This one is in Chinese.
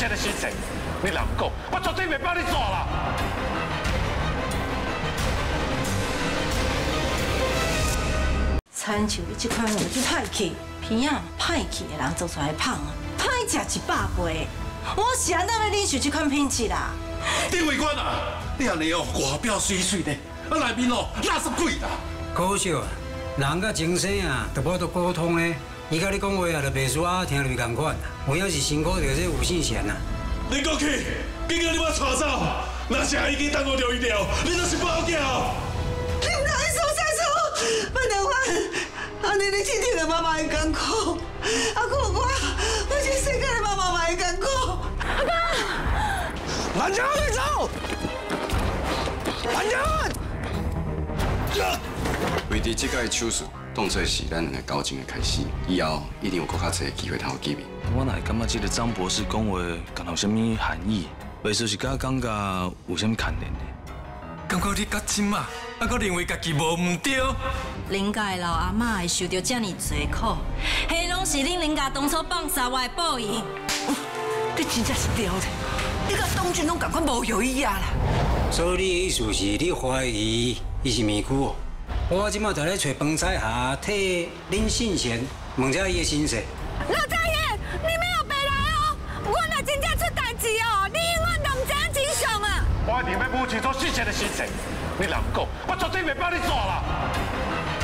前的心情，你若唔讲，我绝对袂帮你做啦。 亲像你这款有这歹气、鼻啊歹气的人做出来胖啊，歹食100倍。我是安怎要忍受这款品质啦？ 丁委官啊，你安尼哦，外表水水的，啊内面哦垃圾鬼啦。 可惜啊，人甲精神啊，都无得沟通的。伊甲你讲话啊，就袂输啊，听落共款。有影是辛苦着这吴信贤啊。 你过去，今日你把带走，若是已经耽误着医疗，你就是不好叫。 你唔通去苏先生，不能我，安尼你天天的妈妈会艰苦，啊，我这世界的妈妈嘛会艰苦。阿爸， 慢点，你走，慢点。 为伫这届手术，当作是咱两个交情的开始，以后一定有更较侪机会通有见面。 我哪会感觉这个张博士讲话，敢有啥物含义？袂说是甲感觉有啥物牵连的？ 感觉你较深啊，还阁认为家己无唔对。 林家的老阿嬷会受到这么多苦，迄拢是恁林家当初放杀我的报应。 你真正是刁的，你甲东俊拢共款无有伊啊啦。 所以你的意思是你怀疑伊是迷窟？我即马在咧找饭菜下替林信贤问下伊的身世。 老大爷，你没有回来哦！我若真正出代志哦，你永远都唔知影真相啊！ 我一定要保持住信贤的心情，你若唔讲，我绝对袂帮你做啦。